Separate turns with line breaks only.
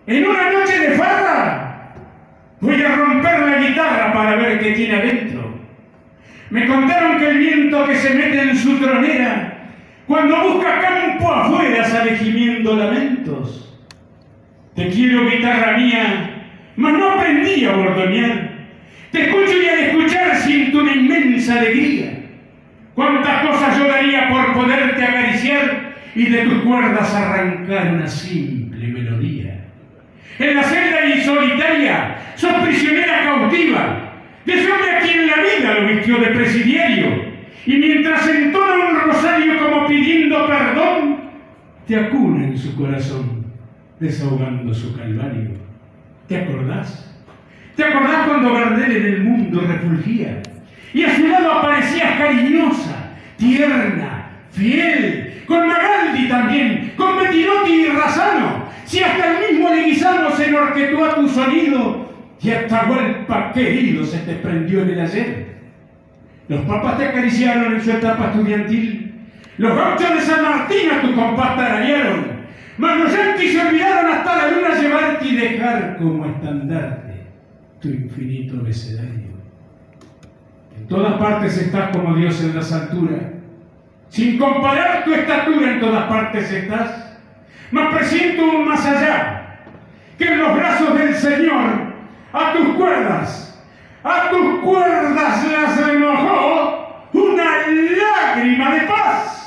En una noche de farra voy a romper la guitarra para ver qué tiene adentro. Me contaron que el viento que se mete en su tronera, cuando busca campo afuera, sale gimiendo lamentos. Te quiero, guitarra mía, mas no aprendí a bordonear. Te escucho y al escuchar siento una inmensa alegría. Cuántas cosas yo daría por poderte acariciar y de tus cuerdas arrancar una simple melodía. En la celda insolitaria sos prisionera cautiva de ese hombre a quien la vida lo vistió de presidiario, y mientras entona un rosario como pidiendo perdón, te acuna en su corazón, desahogando su calvario. ¿Te acordás? ¿Te acordás cuando Gardel en el mundo refulgía y a su lado aparecías cariñosa, tierna, fiel, con Magaldi también, con Bettinotti y Razzano? Si hasta el mismo Leguizamo se enorquetó a tu sonido y Atahualpa querido se te prendió en el ayer. Los papas te acariciaron en su etapa estudiantil, los gauchos de San Martín a tu compás tararearon, mas los yanquis se olvidaron hasta la luna llevarte y dejar como estandarte tu infinito abecedario. En todas partes estás como Dios en las alturas, sin comparar tu estatura en todas partes estás, mas presiento un más allá, que en los brazos del Señor a tus cuerdas las remojó una lágrima de paz.